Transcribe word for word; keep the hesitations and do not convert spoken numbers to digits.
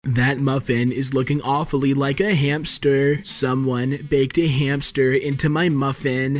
That muffin is looking awfully like a hamster. Someone baked a hamster into my muffin.